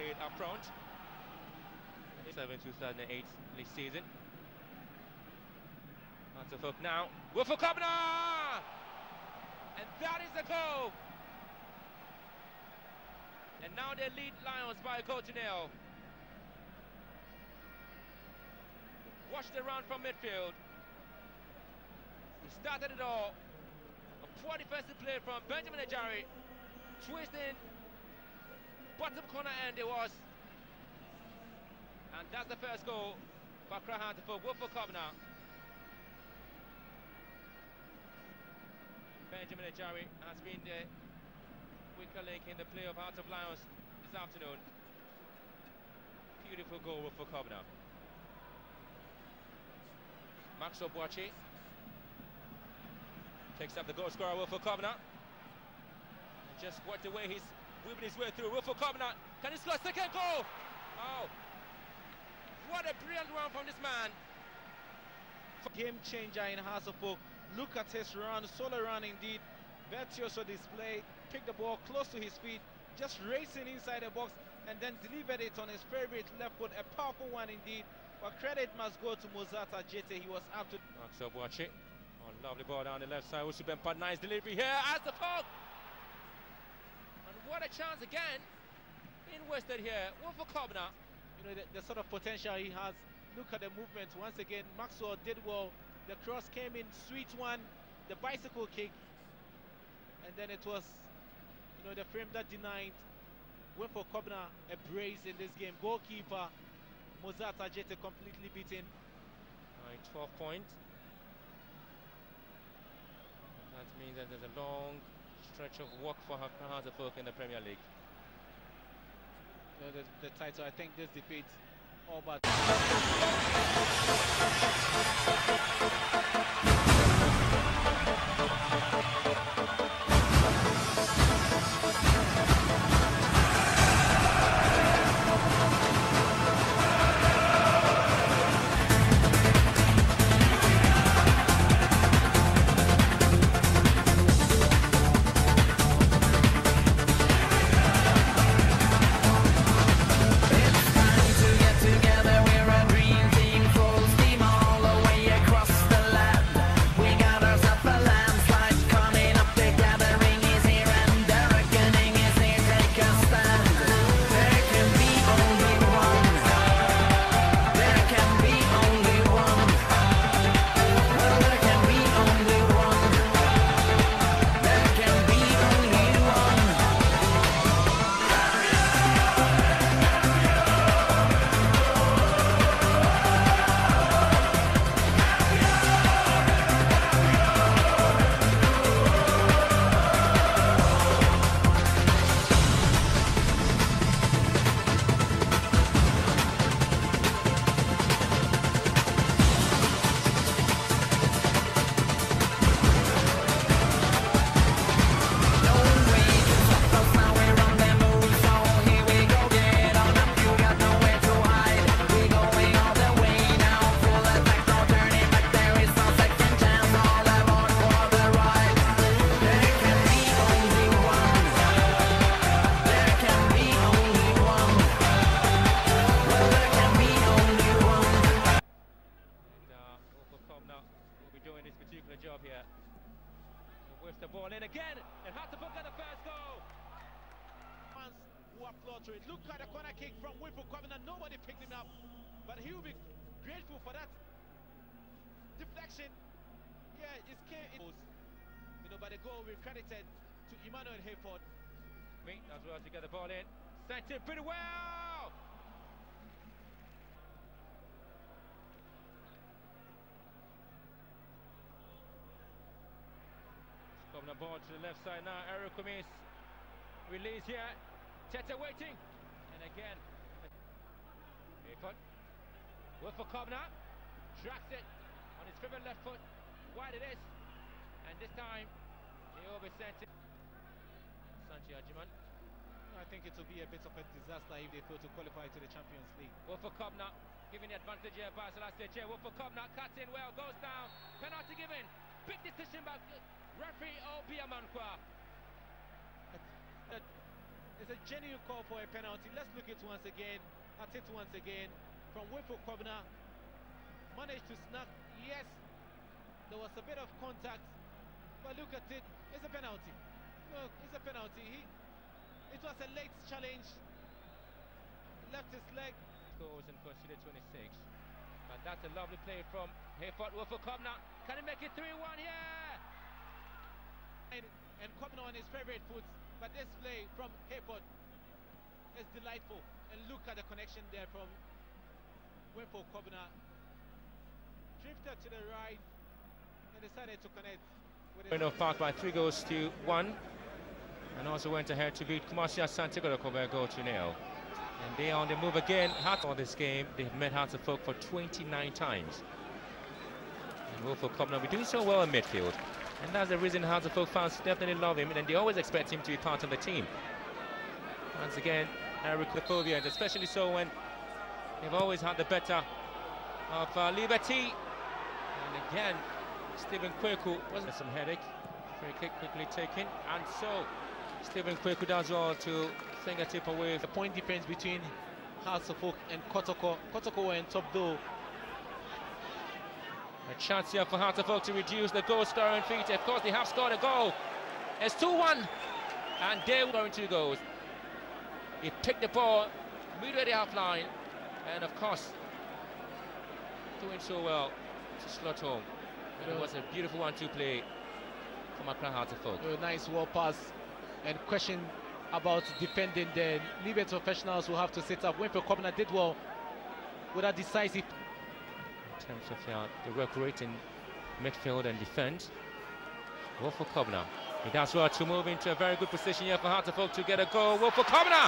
played up front. 2007-2008 league season. Lots of hook now. Wilfred Kobna! And that is the goal! And now they lead Lions by a goal to nil. Watch the run from midfield. He started it all. A poor defensive play from Benjamin Ajari. Twisting. Bottom corner end it was. And that's the first goal for Accra Hunter for Wilfred Kobna. Benjamin Ajari has been the weaker link in the play of Hearts of Lions this afternoon. Beautiful goal for Kobna. Maxwell Boachi takes up the goal scorer Wilfred Kobna. And just watch the way he's weaving his way through. Wilfred Kobna, can he score a second goal? Oh, what a brilliant run from this man. Game changer in Hearts of Oak. Look at his run, solo run indeed. Virtuoso display, picked the ball close to his feet, just racing inside the box and then delivered it on his favorite left foot. A powerful one indeed. But credit must go to Mozart Ajete. He was up to. Maxwell Boachi. Oh, lovely ball down the left side. Usubempa, nice delivery here as the fog. And what a chance again being wasted here. Wilfred Kobna. You know, the sort of potential he has. Look at the movement once again. Maxwell did well. The cross came in, sweet one. The bicycle kick. And then it was, you know, the frame that denied Wilfred Kobna a brace in this game. Goalkeeper Mozart Ajete completely beaten. 12 points. That means that there's a long stretch of work for Accra Hearts of Oak in the Premier League. You know, the title, I think this defeat all but. Job here with the ball in again and had to put in the first goal. Fans who applaud to it. Look at the corner kick from Wilfred Kobna. Nobody picked him up, but he will be grateful for that deflection. Yeah, it came. You know, but the goal will be credited to Emmanuel Hayford. Meet as well to get the ball in. Sent it pretty well. Kobna ball to the left side now. Eric Kumis release here. Tete waiting, and again Hayford. Wilfred Kobna tracks it on his favorite left foot. Wide it is, and this time he oversent it. Sanchi Ajiman. I think it will be a bit of a disaster if they fail to qualify to the Champions League. Wilfred Kobna giving the advantage here by Selassie Eche. Wilfred Kobna cuts in well, goes down. Penalty given. Big decision by referee Obi Amankwa. It's a genuine call for a penalty. Let's look at it once again. At it once again from Wilfred Kobna. Managed to snap. Yes, there was a bit of contact, but look at it. It's a penalty. Look, it's a penalty. It was a late challenge. Left his leg. Scores and considered 26. And that's a lovely play from Hayford. Wilfred Kobna. Can he make it 3-1? Yeah! And Kobna on his favorite foot. But this play from Hayford is delightful. And look at the connection there from Wilfred Kobna. Drifted to the right and decided to connect with it. Park by 3-1, and also went ahead to beat Kumasi Asante Kotoko goal to 0. And they are on the move again. For this game, they've met Hearts of Folk for 29 times. And Wilfred Kobna will be doing so well in midfield, and that's the reason Hearts of Folk fans definitely love him, and they always expect him to be part of the team. Once again, Eric Lefovians, especially so when they've always had the better of Liberty. And again, Stephen Kweku wasn't some headache. Free kick quickly taken, and so Stephen Kweku does well to fingertip away. The point difference between Hearts of Folk and Kotoko. Kotoko were in top though. A chance here for Hearts of Folk to reduce the goal scoring feat. Of course, they have scored a goal. It's 2-1, and they're going 2 goals. He picked the ball midway the half line, and of course, doing so well to slot home. And it was a beautiful 1-2 play from Accra Hearts of Folk. A nice wall pass, and question about defending. The Liberty professionals will have to sit up. Wilfred Kobna did well with a decisive. In terms of the work rate in midfield and defense, Wilfred Kobna, he does well to move into a very good position here for Hearts of Folk to get a goal. Wilfred Kobna!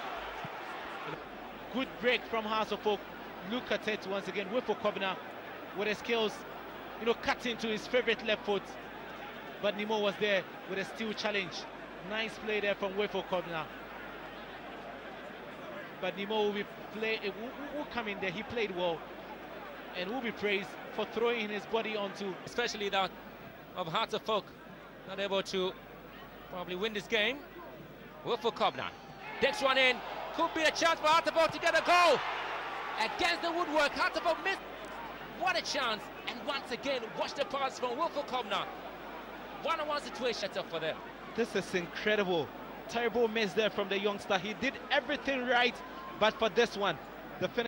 Good break from Hearts of Folk. Look at it once again. Wilfred Kobna with his skills, you know, cutting to his favorite left foot. But Nimo was there with a steal challenge. Nice play there from Wilfred Kobna. But Nimo will come in there. He played well and will be praised for throwing his body onto. Especially that of Hearts of Folk, not able to probably win this game. Wilfred Kobna takes one in. Could be a chance for Hearts of Folk to get a goal. Against the woodwork, Hearts of Folk missed. What a chance. And once again, watch the pass from Wilfred Kobna. One-on-one situation for them. This is incredible. Terrible miss there from the youngster. He did everything right, but for this one, the finish.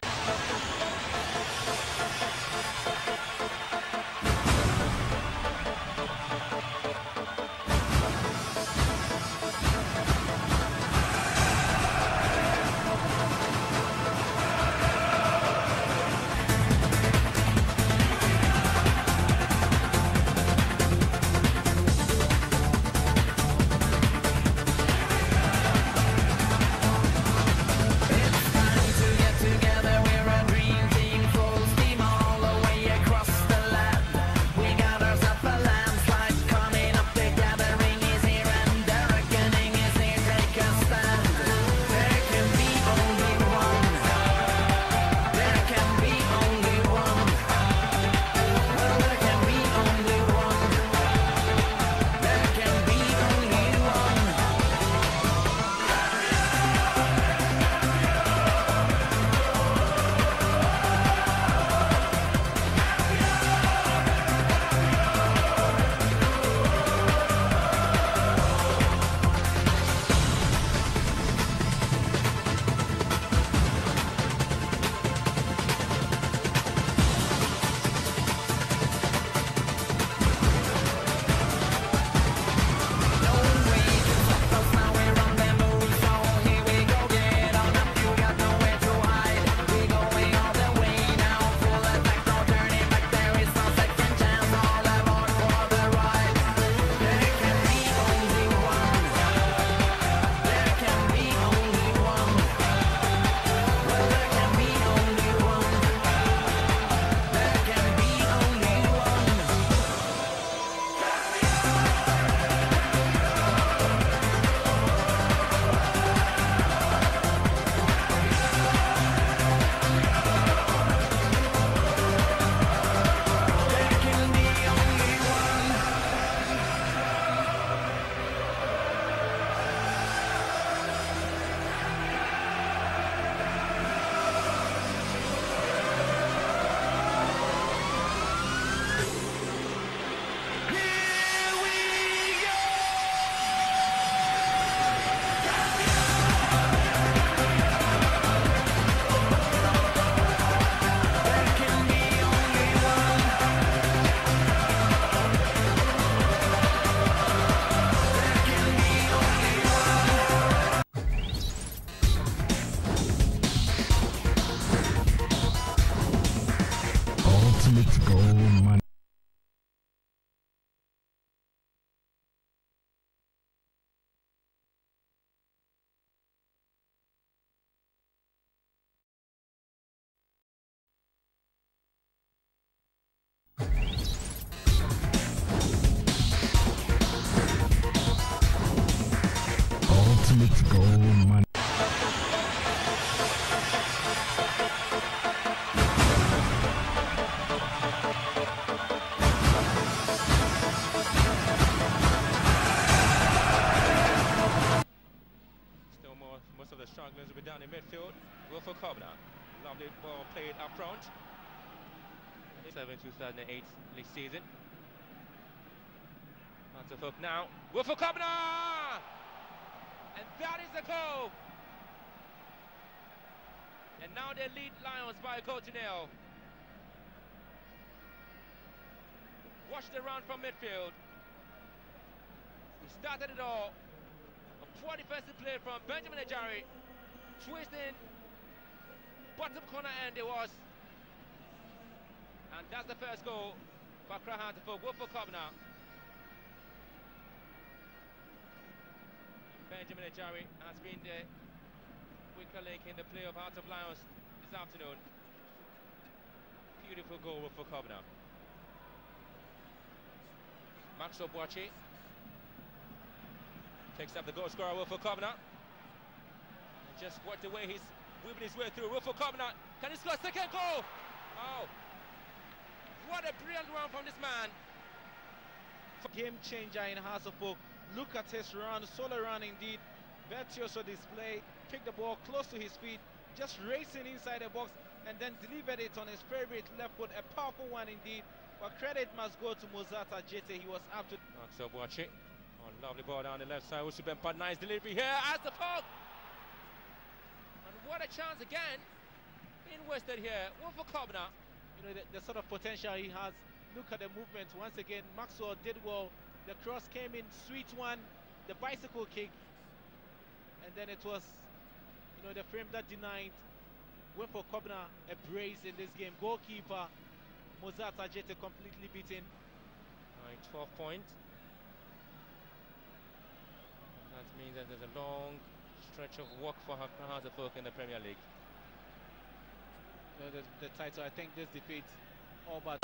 Together Ultimate goal, man. Ultimate goal, man. Most of the strugglers will be down in midfield. Wilfred Kobna, lovely ball played up front. 2007-2008 league season. Lots of hook now. Wilfred Kobna! And that is the goal! And now they lead Lions by a goal to nil. Watch the run from midfield. He started it all. A poor defensive play from Benjamin Ajari. Twisting. Bottom corner end it was. And that's the first goal for Accra Hearts for Wilfred Kobna. Benjamin Ajari has been the weaker link in the play of Hearts of Lions this afternoon. Beautiful goal for Kobna. Maxwell Boachi takes up the goal scorer Wilfred Kobna. And just watch the way he's weaving his way through. Wilfred Kobna, can he score a second goal? Oh, what a brilliant run from this man. Game changer in Hearts of Oak. Look at his run, solo run indeed. Virtuoso display, picked the ball close to his feet, just racing inside the box and then delivered it on his favorite left foot. A powerful one indeed. But credit must go to Mozart Ajete. He was up to. Maxwell Boachi. Oh, lovely ball down the left side. Usubempa, nice delivery here as the poke. And what a chance again in wasted here. Wilfred Kobna. You know, the sort of potential he has. Look at the movement once again. Maxwell did well. The cross came in, sweet one. The bicycle kick. And then it was, you know, the frame that denied Wilfred Kobna a brace in this game. Goalkeeper Mozart Ajete completely beaten. 12 points. That means that there's a long stretch of work for Hearts of Oak in the Premier League. You know, the title, I think this defeat all but.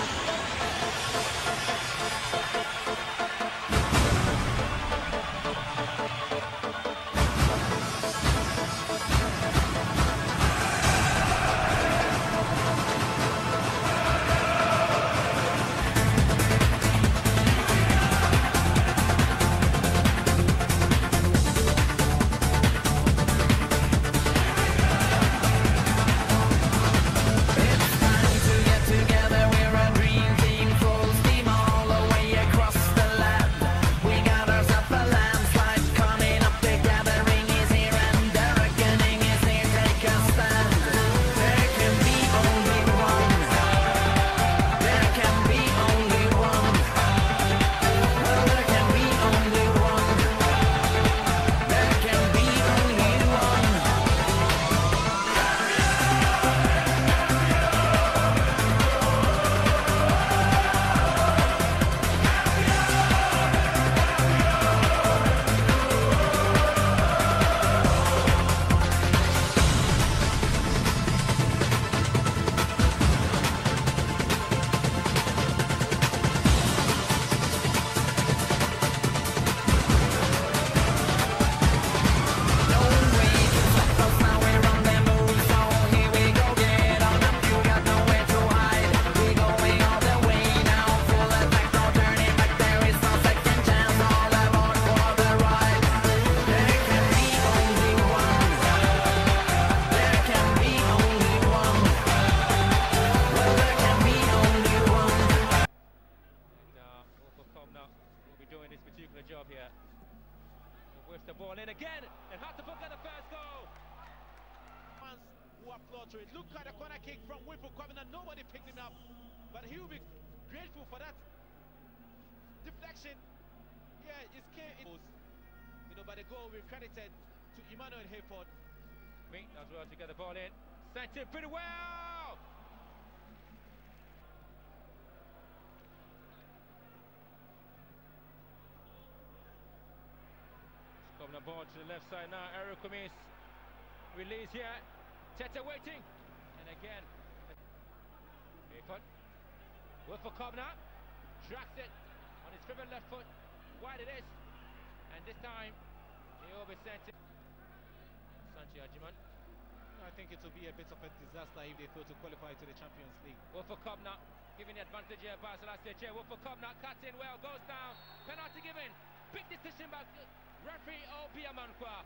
the ball in again, and had to put in the first goal. Fans who applaud to it. Look at the corner kick from Wilfred Kobna. Nobody picked him up, but he will be grateful for that deflection. Yeah, it came. You know, but the goal will be credited to Emmanuel Hayford. Meet as well to get the ball in. Sent it pretty well. Kobna ball to the left side now. Eric Kumis. Release here. Tete waiting. And again. Cut. Work for Kobna. Tracks it on his favorite left foot. Wide it is. And this time, he oversent it. Sanchi Ajiman. I think it will be a bit of a disaster if they fail to qualify to the Champions League. Work for Kobna. Giving the advantage here. Barcelona Stage. Work for Kobna. Cuts in well. Goes down. Penalty given. Big decision by referee Obia Mankwa.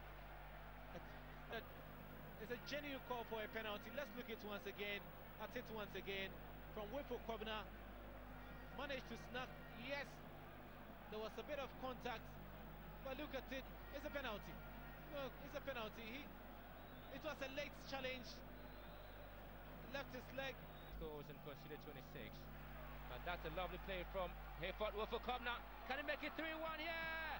There's a genuine call for a penalty. Let's look at it once again. At it once again. From Wilfred Kobna. Managed to snap. Yes, there was a bit of contact. But look at it. It's a penalty. No, it's a penalty. It was a late challenge. Left his leg. Scores and considered 26. And that's a lovely play from Hayford. Wilfred Kobna. Can he make it 3-1? Yeah!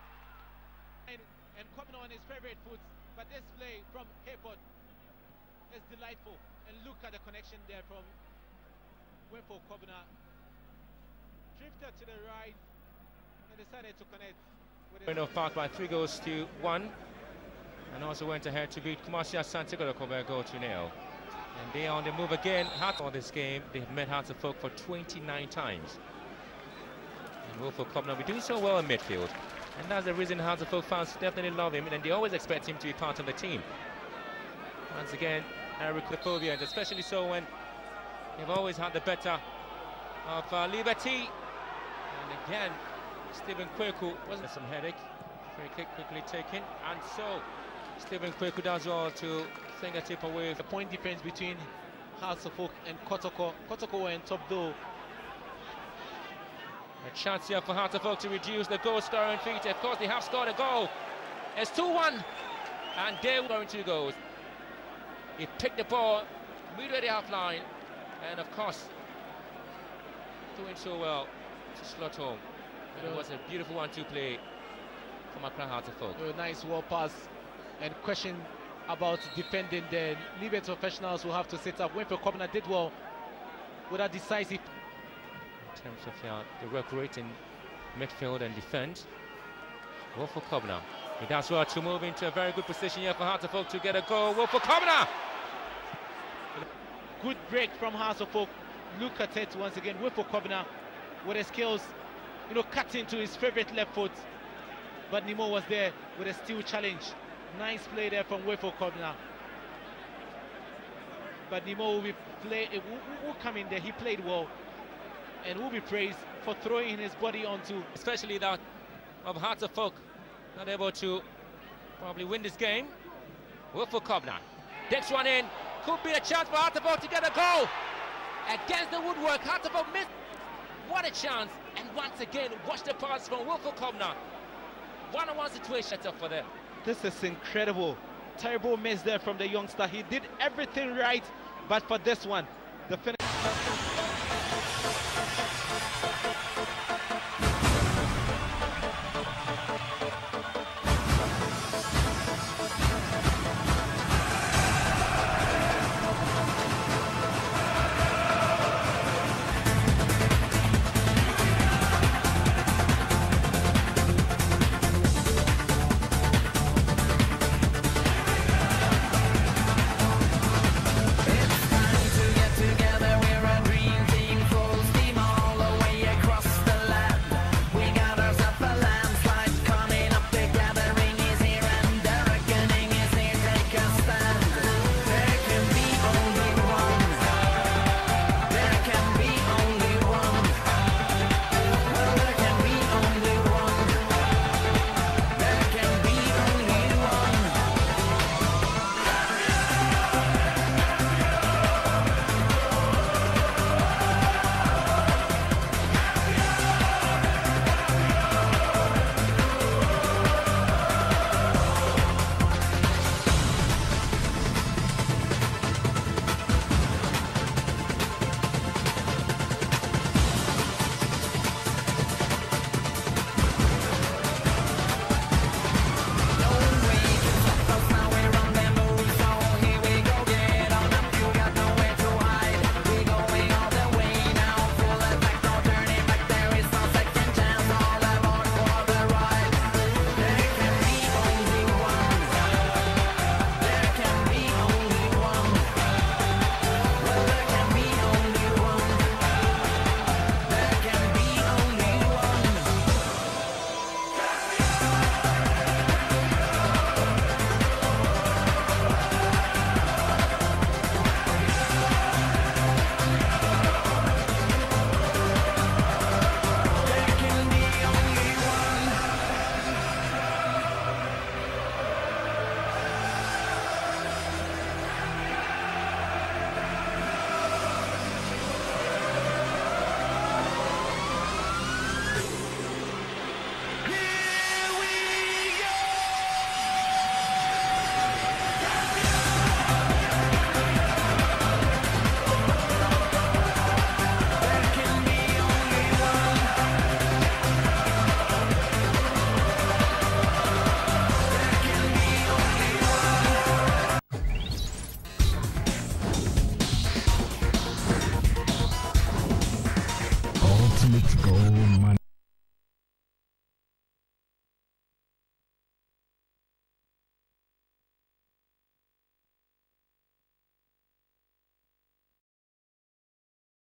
And Kobna on his favorite foot. But this play from Hayford is delightful. And look at the connection there from Wilfred Kobna. Drifted to the right and decided to connect with Winner of Park by 3-1, and also went ahead to beat Kumasi Asante Kotoko by a goal to 0. And they are on the move again. For this game, they've met Hearts of Folk for 29 times. And Wilfred Kobna will be doing so well in midfield, and that's the reason Hearts of Folk fans definitely love him, and they always expect him to be part of the team. Once again, Eric Lephobia, and especially so when they've always had the better of Liberty. And again, Stephen Kweku wasn't some headache. Free kick quickly taken, and so Stephen Kweku does well to fingertip away. The point difference between Hearts of Folk and Kotoko. Kotoko were in top though. A chance here for Hearts of Folk to reduce the goal scoring feat. Of course, they have scored a goal. It's 2-1, and they're going 2 goals. He picked the ball midway the half line, and of course, doing so well to slot home. And it was a beautiful 1-2 play from Accra Hearts of Folk. A nice wall pass, and question about defending. The Liberty professionals will have to sit up. Wilfred Kobna did well with that decisive. In terms of the work rate in midfield and defense, Wilfred Kobna. He does well to move into a very good position here for Hearts of Folk to get a goal. Wilfred Kobna! Good break from Hearts of Folk. Look at it once again. Wilfred Kobna with his skills, cut into his favorite left foot. But Nemo was there with a steal challenge. Nice play there from Wilfred Kobna. But Nemo will come in there. He played well and will be praised for throwing his body onto. Especially that of Hearts of Folk, not able to probably win this game. Wilfred Kobna takes one in. Could be a chance for Hearts of Folk to get a goal. Against the woodwork, Hearts of Folk missed. What a chance. And once again, watch the pass from Wilfred Kobna. One-on-one situation up for them. This is incredible. Terrible miss there from the youngster. He did everything right, but for this one, the finish. Together Ultimate gold money.